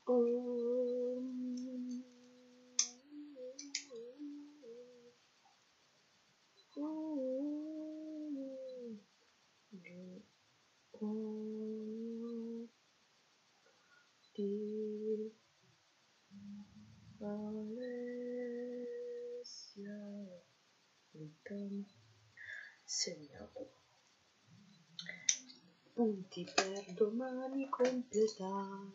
Oh, di Alessia, segnato. Punti per domani completati.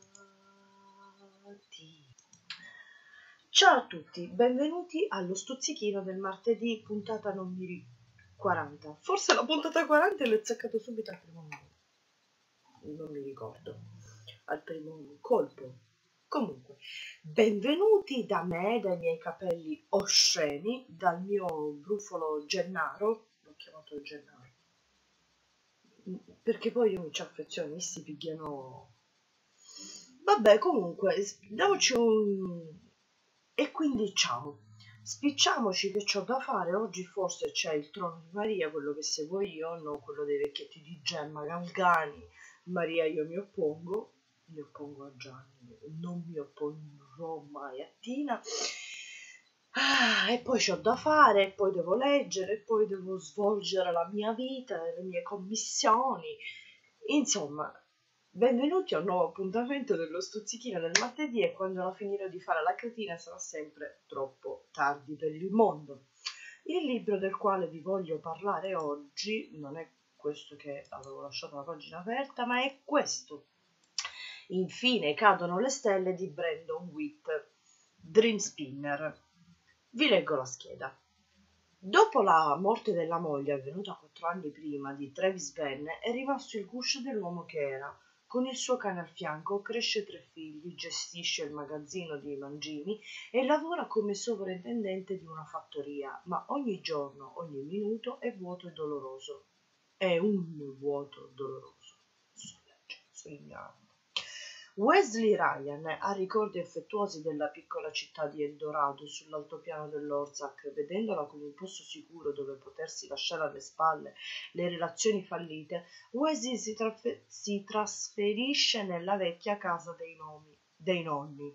Ciao a tutti, benvenuti allo stuzzichino del martedì, puntata non mi 40. Forse la puntata 40 l'ho azzeccato subito al primo non mi ricordo, al primo colpo. Comunque, benvenuti da me, dai miei capelli osceni, dal mio brufolo Gennaro, l'ho chiamato Gennaro, perché poi io mi ci affeziono, mi si pigliano. Vabbè, comunque, diamoci un... E quindi ciao, spicciamoci che c'ho da fare. Oggi forse c'è il trono di Maria, quello che seguo io, non quello dei vecchietti di Gemma Galgani. Maria io mi oppongo a Gianni, non mi opporrò mai a Tina. E poi c'ho da fare, e poi devo leggere, e poi devo svolgere la mia vita, le mie commissioni. Insomma, benvenuti a un nuovo appuntamento dello stuzzichino del martedì, e quando la finirò di fare la cretina sarà sempre troppo tardi per il mondo. Il libro del quale vi voglio parlare oggi non è questo, che avevo lasciato la pagina aperta, ma è questo. Infine cadono le stelle di Brandon Witt, Dream Spinner. Vi leggo la scheda. Dopo la morte della moglie, avvenuta 4 anni prima, di Travis Benn, è rimasto il guscio dell'uomo che era. Con il suo cane al fianco cresce 3 figli, gestisce il magazzino di mangimi e lavora come sovrintendente di una fattoria, ma ogni giorno, ogni minuto è vuoto e doloroso. È un vuoto doloroso. Sognando. Wesley Ryan ha ricordi affettuosi della piccola città di Eldorado sull'altopiano dell'Orzac. Vedendola come un posto sicuro dove potersi lasciare alle spalle le relazioni fallite, Wesley si trasferisce nella vecchia casa dei nonni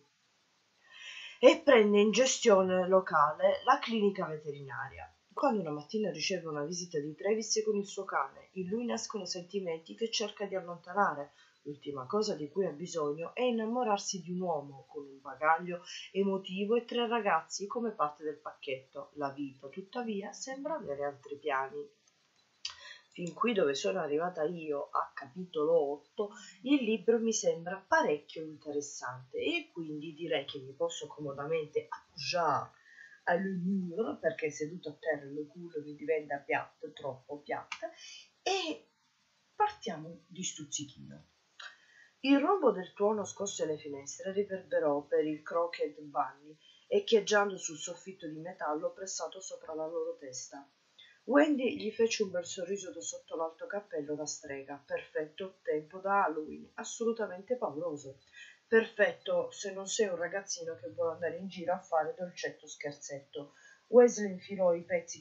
e prende in gestione locale la clinica veterinaria. Quando una mattina riceve una visita di Travis con il suo cane, in lui nascono sentimenti che cerca di allontanare. L'ultima cosa di cui ha bisogno è innamorarsi di un uomo con un bagaglio emotivo e 3 ragazzi come parte del pacchetto. La vita, tuttavia, sembra avere altri piani. Fin qui dove sono arrivata io, a capitolo 8, il libro mi sembra parecchio interessante e quindi direi che mi posso comodamente appoggiare al muro, perché seduto a terra il culo mi diventa piatto, troppo piatto, e partiamo di stuzzichino. Il rombo del tuono scosse le finestre riverberò per il Crooked Bunny, echeggiando sul soffitto di metallo pressato sopra la loro testa. Wendy gli fece un bel sorriso da sotto l'alto cappello da strega. Perfetto tempo da Halloween, assolutamente pauroso. Perfetto se non sei un ragazzino che vuole andare in giro a fare dolcetto scherzetto. Wesley infilò i pezzi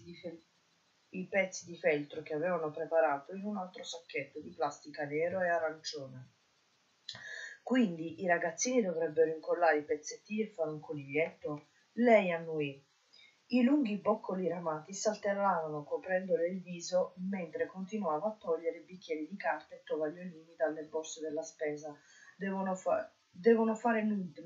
di feltro che avevano preparato in un altro sacchetto di plastica nero e arancione. Quindi i ragazzini dovrebbero incollare i pezzettini e fare un coniglietto? Lei annuì. I lunghi boccoli ramati saltellavano coprendole il viso mentre continuava a togliere bicchieri di carta e tovagliolini dalle borse della spesa. Devono fare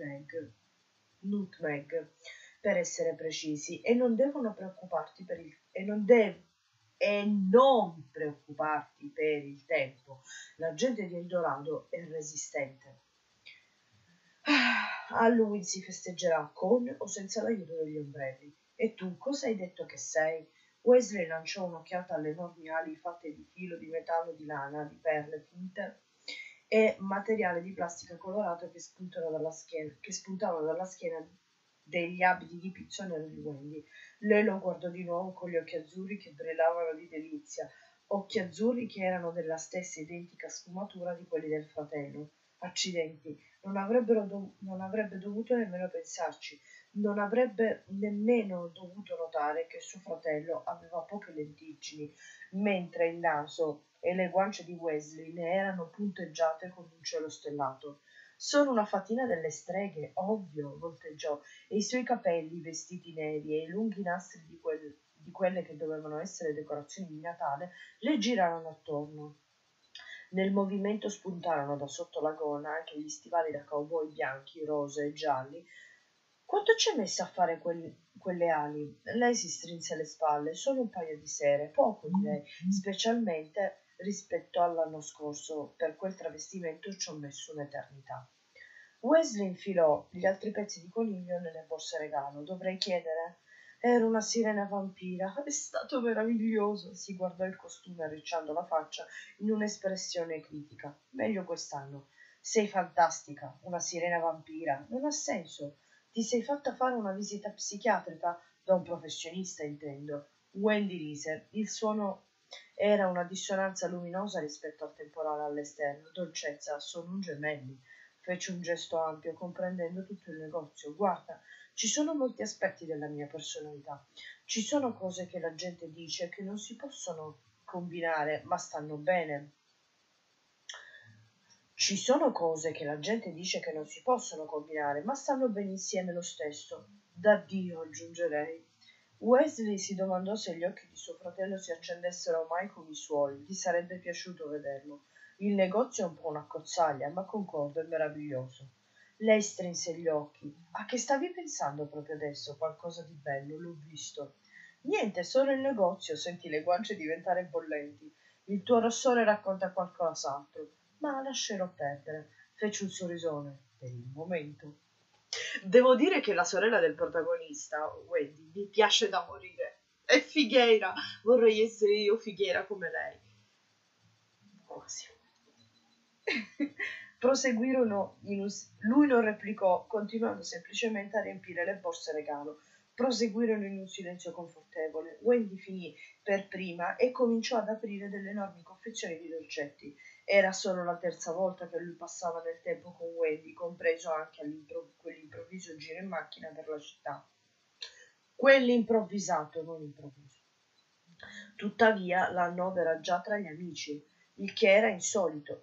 nutmeg, per essere precisi, e non devono preoccuparti per il e non preoccuparti per il tempo. La gente di Eldorado è resistente. Halloween si festeggerà con o senza l'aiuto degli ombrelli. E tu cosa hai detto che sei? Wesley lanciò un'occhiata alle enormi ali fatte di filo di metallo, di lana, di perle finte e materiale di plastica colorato che spuntavano dalla schiena degli abiti di pizzo nero di Wendy. Lei lo guardò di nuovo con gli occhi azzurri che brillavano di delizia, occhi azzurri che erano della stessa identica sfumatura di quelli del fratello. Accidenti, non avrebbe dovuto nemmeno pensarci, non avrebbe nemmeno dovuto notare che suo fratello aveva poche lentiggini, mentre il naso e le guance di Wesley ne erano punteggiate con un cielo stellato. Sono una fatina delle streghe, ovvio, volteggiò, e i suoi capelli, vestiti neri e i lunghi nastri di quelle che dovevano essere decorazioni di Natale, le girarono attorno. Nel movimento spuntarono da sotto la gonna anche gli stivali da cowboy bianchi, rosa e gialli. Quanto ci hai messo a fare quelle ali? Lei si strinse le spalle. Solo un paio di sere, poco direi, specialmente rispetto all'anno scorso. Per quel travestimento ci ho messo un'eternità. Wesley infilò gli altri pezzi di coniglio nelle borse regalo. Dovrei chiedere? Era una sirena vampira. È stato meraviglioso. Si guardò il costume arricciando la faccia in un'espressione critica. Meglio quest'anno. Sei fantastica. Una sirena vampira. Non ha senso. Ti sei fatta fare una visita psichiatrica? Da un professionista, intendo. Wendy rise. Il suono era una dissonanza luminosa rispetto al temporale all'esterno. Dolcezza, sono un gemelli. Fece un gesto ampio, comprendendo tutto il negozio. Guarda, ci sono molti aspetti della mia personalità. Ci sono cose che la gente dice che non si possono combinare, ma stanno bene. Ci sono cose che la gente dice che non si possono combinare, ma stanno bene insieme lo stesso. Da Dio, aggiungerei. Wesley si domandò se gli occhi di suo fratello si accendessero mai come i suoi. Gli sarebbe piaciuto vederlo. Il negozio è un po' una cozzaglia, ma concordo, è meraviglioso. Lei strinse gli occhi. A che stavi pensando proprio adesso? Qualcosa di bello, l'ho visto. Niente, solo il negozio, senti le guance diventare bollenti. Il tuo rossore racconta qualcos'altro, ma lascerò perdere. Fece un sorrisone, per il momento. Devo dire che la sorella del protagonista, Wendy, mi piace da morire. È fighiera, vorrei essere io fighiera come lei. Quasi. Proseguirono lui non replicò, continuando semplicemente a riempire le borse regalo. Proseguirono in un silenzio confortevole. Wendy finì per prima e cominciò ad aprire delle enormi confezioni di dolcetti. Era solo la terza volta che lui passava del tempo con Wendy, compreso anche quell'improvviso giro in macchina per la città. Quell'improvvisato, non improvviso. Tuttavia la annovera già tra gli amici, il che era insolito.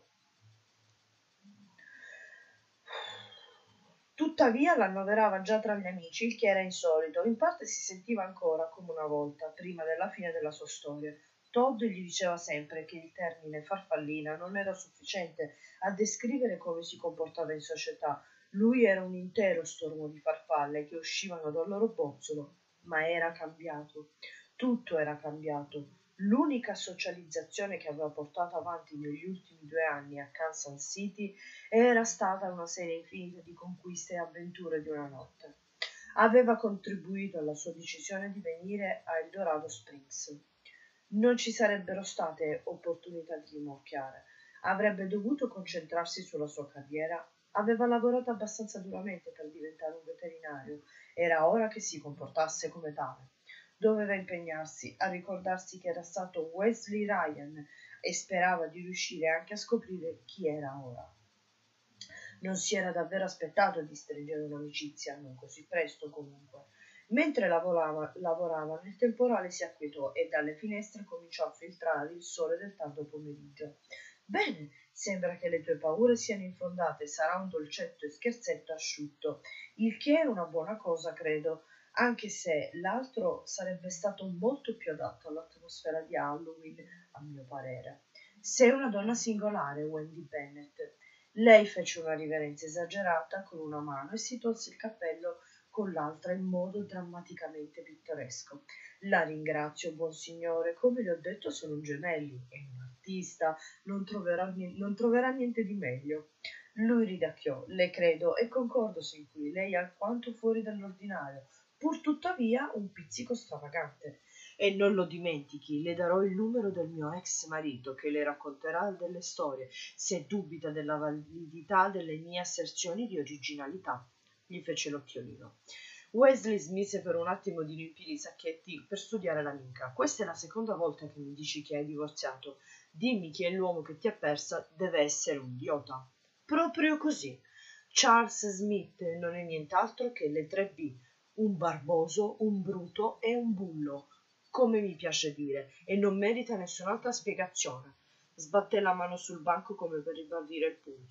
Tuttavia l'annoverava già tra gli amici, il che era insolito. In parte si sentiva ancora come una volta, prima della fine della sua storia. Todd gli diceva sempre che il termine farfallina non era sufficiente a descrivere come si comportava in società. Lui era un intero stormo di farfalle che uscivano dal loro bozzolo, ma era cambiato. Tutto era cambiato. L'unica socializzazione che aveva portato avanti negli ultimi 2 anni a Kansas City era stata una serie infinita di conquiste e avventure di una notte. Aveva contribuito alla sua decisione di venire a Eldorado Springs. Non ci sarebbero state opportunità di rimorchiare. Avrebbe dovuto concentrarsi sulla sua carriera. Aveva lavorato abbastanza duramente per diventare un veterinario. Era ora che si comportasse come tale. Doveva impegnarsi a ricordarsi che era stato Wesley Ryan e sperava di riuscire anche a scoprire chi era ora. Non si era davvero aspettato di stringere un'amicizia, non così presto comunque. Mentre lavorava, il temporale si acquietò e dalle finestre cominciò a filtrare il sole del tardo pomeriggio. Bene, sembra che le tue paure siano infondate, sarà un dolcetto e scherzetto asciutto, il che è una buona cosa, credo, anche se l'altro sarebbe stato molto più adatto all'atmosfera di Halloween, a mio parere. Sei una donna singolare, Wendy Bennett. Lei fece una riverenza esagerata con una mano e si tolse il cappello con l'altra in modo drammaticamente pittoresco. La ringrazio, buon signore. Come le ho detto, sono un gemelli. È un artista, non troverà niente di meglio. Lui ridacchiò. Le credo e concordo sin qui. Lei è alquanto fuori dall'ordinario, pur tuttavia un pizzico stravagante. E non lo dimentichi, le darò il numero del mio ex marito che le racconterà delle storie se dubita della validità delle mie asserzioni di originalità. Gli fece l'occhiolino. Wesley smise per un attimo di riempire i sacchetti per studiare l'amica. Questa è la seconda volta che mi dici che hai divorziato. Dimmi chi è l'uomo che ti ha persa, deve essere un idiota. Proprio così. Charles Smith non è nient'altro che le 3B, un barboso, un bruto e un bullo, come mi piace dire, e non merita nessun'altra spiegazione. Sbatté la mano sul banco come per ribadire il punto.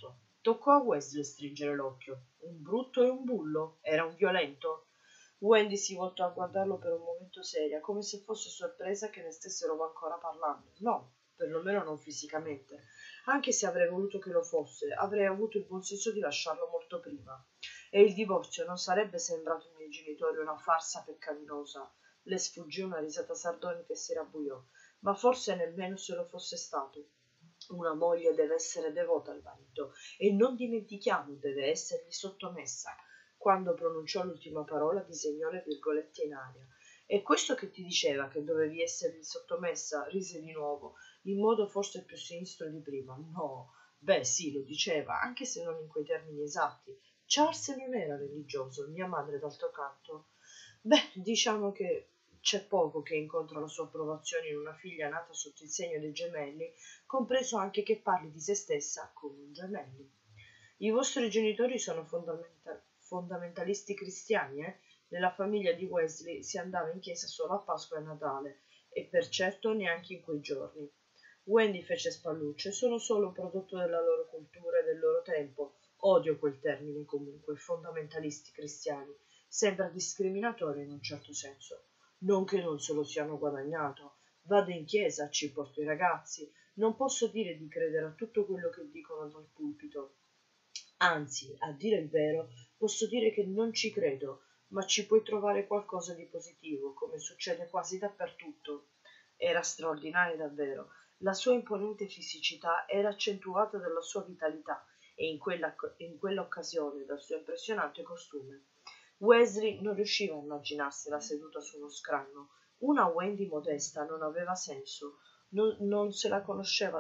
Toccò a Wesley stringere l'occhio. Un brutto e un bullo? Era un violento? Wendy si voltò a guardarlo per un momento seria, come se fosse sorpresa che ne stessero ancora parlando. No, perlomeno non fisicamente. Anche se avrei voluto che lo fosse, avrei avuto il buon senso di lasciarlo molto prima. E il divorzio non sarebbe sembrato ai miei genitori una farsa peccaminosa. Le sfuggì una risata sardonica e si rabbuiò. Ma forse nemmeno se lo fosse stato. Una moglie deve essere devota al marito e non dimentichiamo, deve essergli sottomessa. Quando pronunciò l'ultima parola disegnò le virgolette in aria. E questo che ti diceva che dovevi essergli sottomessa? Rise di nuovo, in modo forse più sinistro di prima. No, beh sì, lo diceva, anche se non in quei termini esatti. Charles non era religioso, mia madre d'altro canto. Beh, diciamo che c'è poco che incontra la sua approvazione in una figlia nata sotto il segno dei gemelli, compreso anche che parli di se stessa come un gemelli. I vostri genitori sono fondamentalisti cristiani, eh? Nella famiglia di Wesley si andava in chiesa solo a Pasqua e a Natale, e per certo neanche in quei giorni. Wendy fece spallucce, sono solo un prodotto della loro cultura e del loro tempo. Odio quel termine comunque, fondamentalisti cristiani. Sembra discriminatorio in un certo senso. Non che non se lo siano guadagnato. Vado in chiesa, ci porto i ragazzi. Non posso dire di credere a tutto quello che dicono dal pulpito. Anzi, a dire il vero, posso dire che non ci credo, ma ci puoi trovare qualcosa di positivo, come succede quasi dappertutto. Era straordinaria davvero. La sua imponente fisicità era accentuata dalla sua vitalità e in quell'occasione dal suo impressionante costume. Wesley non riusciva a immaginarsela seduta su uno scranno. Una Wendy modesta non aveva senso. Non se la conosceva,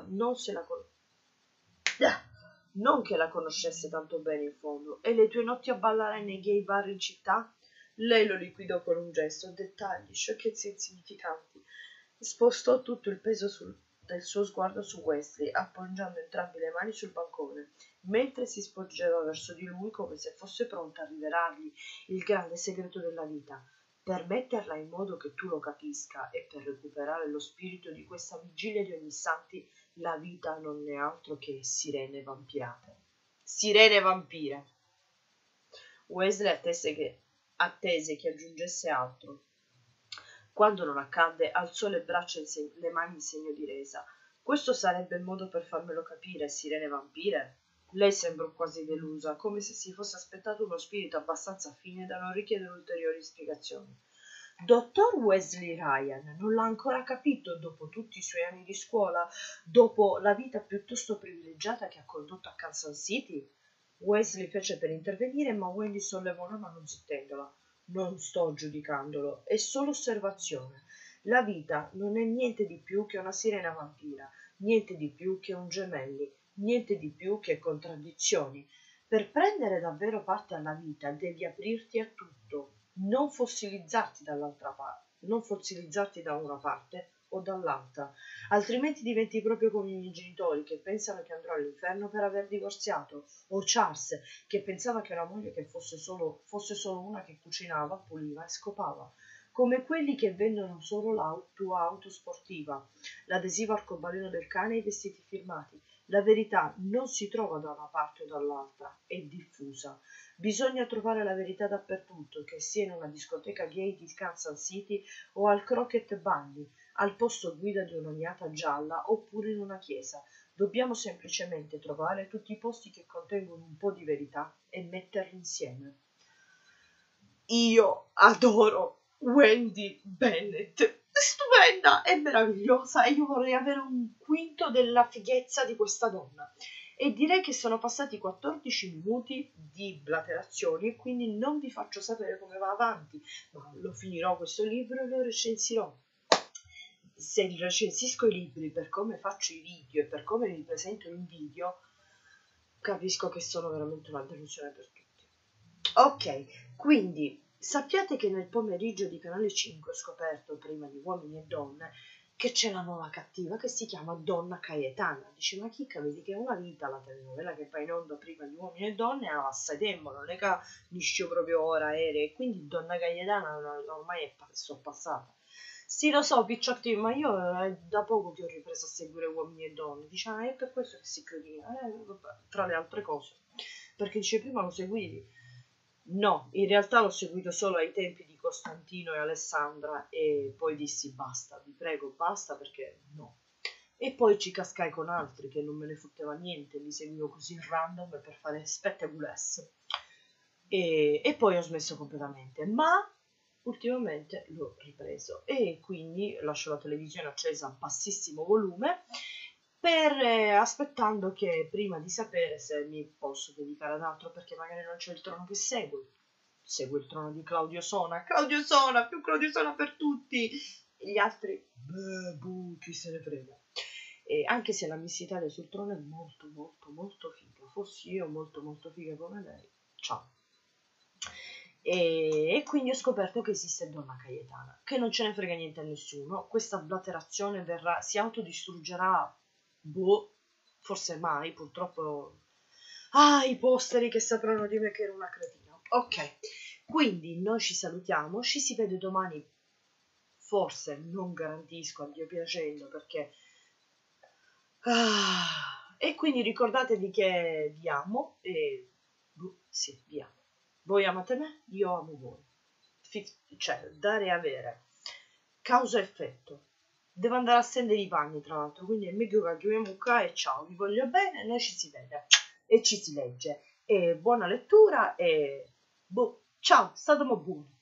non che la conoscesse tanto bene in fondo. E le tue notti a ballare nei gay bar in città? Lei lo liquidò con un gesto, dettagli, sciocchezze insignificanti. Spostò tutto il peso del suo sguardo su Wesley, appoggiando entrambe le mani sul bancone, mentre si sporgeva verso di lui come se fosse pronta a rivelargli il grande segreto della vita. Per metterla in modo che tu lo capisca e per recuperare lo spirito di questa vigilia di ogni santi, la vita non è altro che sirene vampirate. Sirene vampire. Wesley attese che aggiungesse altro. Quando non accadde, alzò le braccia e le mani in segno di resa. Questo sarebbe il modo per farmelo capire, sirene vampire? Lei sembrò quasi delusa, come se si fosse aspettato uno spirito abbastanza fine da non richiedere ulteriori spiegazioni. Dottor Wesley Ryan non l'ha ancora capito dopo tutti i suoi anni di scuola, dopo la vita piuttosto privilegiata che ha condotto a Kansas City? Wesley fece per intervenire, ma Wendy sollevò una mano zittendola. Non sto giudicandolo, è solo osservazione. La vita non è niente di più che una sirena vampira, niente di più che un gemelli, niente di più che contraddizioni. Per prendere davvero parte alla vita devi aprirti a tutto, non fossilizzarti non fossilizzarti da una parte o dall'altra, altrimenti diventi proprio come i miei genitori che pensano che andrò all'inferno per aver divorziato, o Charles che pensava che la moglie che fosse solo una che cucinava, puliva e scopava, come quelli che vendono solo la tua auto sportiva, l'adesivo arcobaleno del cane e i vestiti firmati. La verità non si trova da una parte o dall'altra, è diffusa. Bisogna trovare la verità dappertutto, che sia in una discoteca gay di Kansas City o al Crockett Bunny, al posto guida di un'ognata gialla oppure in una chiesa. Dobbiamo semplicemente trovare tutti i posti che contengono un po' di verità e metterli insieme. Io adoro Wendy Bennett. Stupenda e meravigliosa, e io vorrei avere un quinto della fighezza di questa donna. E direi che sono passati 14 minuti di blaterazioni e quindi non vi faccio sapere come va avanti, ma lo finirò questo libro e lo recensirò. Se recensisco i libri per come faccio i video e per come li presento in video, capisco che sono veramente una delusione per tutti. Ok, quindi sappiate che nel pomeriggio di Canale 5 ho scoperto, prima di Uomini e Donne, che c'è la nuova cattiva che si chiama Donna Cayetana. Dice, ma chicca, vedi che è una vita la telenovela che va in onda prima di Uomini e Donne, ha assai tempo, non è che nisce proprio ora, e quindi Donna Cayetana ormai sono passata. Sì, lo so, picciotti, ma io da poco ti ho ripreso a seguire Uomini e Donne. Dice, ah, è per questo che si chiudina, vabbè, tra le altre cose. Perché dice, prima lo seguivi. No, in realtà l'ho seguito solo ai tempi di Costantino e Alessandra e poi dissi basta, vi prego, basta perché no. E poi ci cascai con altri che non me ne fotteva niente, li seguivo così random per fare spettaculesse. E poi ho smesso completamente, ma ultimamente l'ho ripreso e quindi lascio la televisione accesa a bassissimo volume aspettando che prima di sapere se mi posso dedicare ad altro perché magari non c'è il trono che segue il trono di Claudio Sona, più Claudio Sona per tutti, e gli altri, beh, buh, chi se ne frega. E anche se la Miss Italia sul trono è molto molto molto figa, fossi io molto molto figa come lei, ciao. E quindi ho scoperto che esiste Donna Cayetana, che non ce ne frega niente a nessuno, questa blaterazione si autodistruggerà, boh, forse mai, purtroppo. Ah, i posteri che sapranno di me che ero una cretina. Ok, quindi noi ci salutiamo, ci si vede domani, forse, non garantisco, a Dio piacendo, perché. E quindi ricordatevi che vi amo e. Sì, vi amo. Voi amate me, io amo voi. Cioè, dare e avere. Causa-effetto. Devo andare a stendere i panni, tra l'altro, quindi è meglio che mi mucca e ciao, vi voglio bene, noi ci si vede e ci si legge. E buona lettura e. Boh, ciao, state buoni.